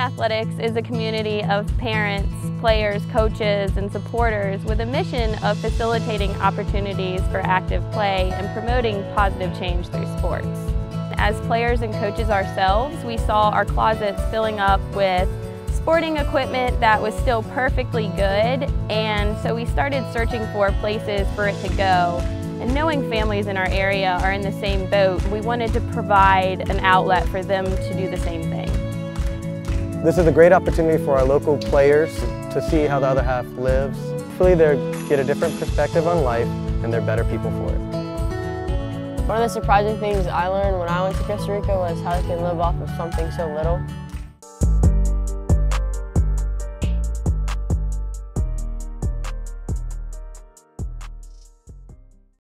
Athletics is a community of parents, players, coaches, and supporters with a mission of facilitating opportunities for active play and promoting positive change through sports. As players and coaches ourselves, we saw our closets filling up with sporting equipment that was still perfectly good, and so we started searching for places for it to go. And knowing families in our area are in the same boat, we wanted to provide an outlet for them to do the same thing. This is a great opportunity for our local players to see how the other half lives. Hopefully they get a different perspective on life and they're better people for it. One of the surprising things I learned when I went to Costa Rica was how they can live off of something so little.